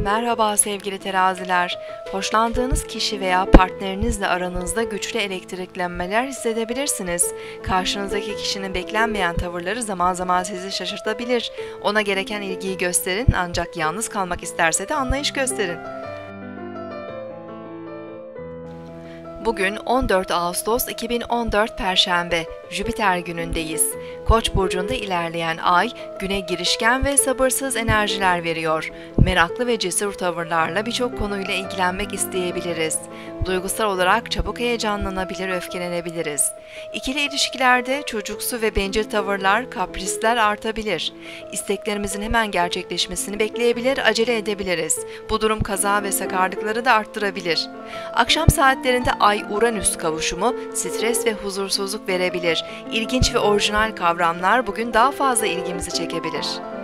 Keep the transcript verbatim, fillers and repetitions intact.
Merhaba sevgili teraziler. Hoşlandığınız kişi veya partnerinizle aranızda güçlü elektriklenmeler hissedebilirsiniz. Karşınızdaki kişinin beklenmeyen tavırları zaman zaman sizi şaşırtabilir. Ona gereken ilgiyi gösterin, ancak yalnız kalmak isterse de anlayış gösterin. Bugün on dört Ağustos iki bin on dört Perşembe, Jüpiter günündeyiz. Koç burcunda ilerleyen ay, güne girişken ve sabırsız enerjiler veriyor. Meraklı ve cesur tavırlarla birçok konuyla ilgilenmek isteyebiliriz. Duygusal olarak çabuk heyecanlanabilir, öfkelenebiliriz. İkili ilişkilerde çocuksu ve bencil tavırlar, kaprisler artabilir. İsteklerimizin hemen gerçekleşmesini bekleyebilir, acele edebiliriz. Bu durum kaza ve sakarlıkları da arttırabilir. Akşam saatlerinde Ay-Uranüs kavuşumu stres ve huzursuzluk verebilir. İlginç ve orijinal kavramlar bugün daha fazla ilgimizi çekebilir.